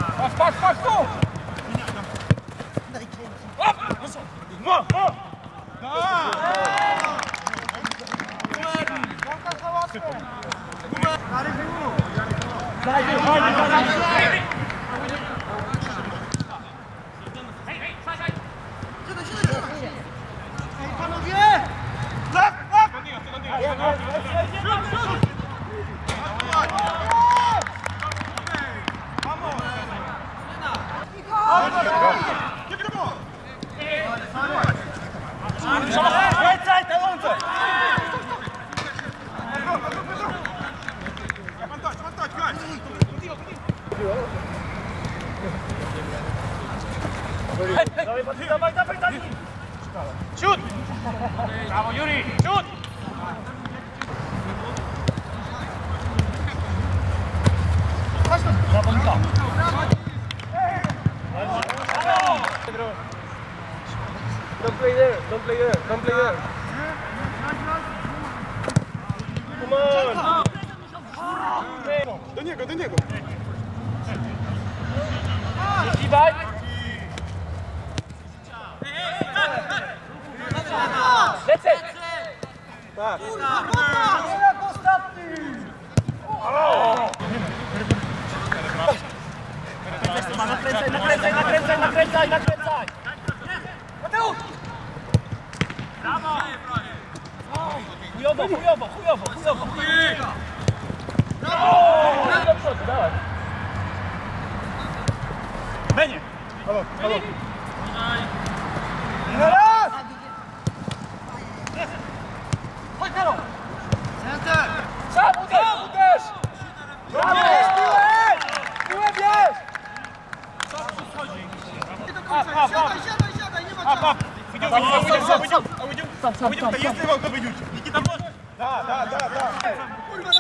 Patrz, tu! Dawaj! Ciut! Brawo, Juri! Ciut! Don't play there, don't play there, don't play there. Come on! Do niego! Kiwaj! Lecę! Tak! Jak ostatni! Nakręcaj! Mateusz! Brawo! Chujowo! Do przodu, dawaj! Benie! Halo! Raz! Chodź, Karol! Center! Sam uderz! Brawo! Piłę bierz! Co przychodzi? Siadaj, nie ma czasu! Wydział! Jest rywał, to wydział! Nikita, może! Da! Kurwa,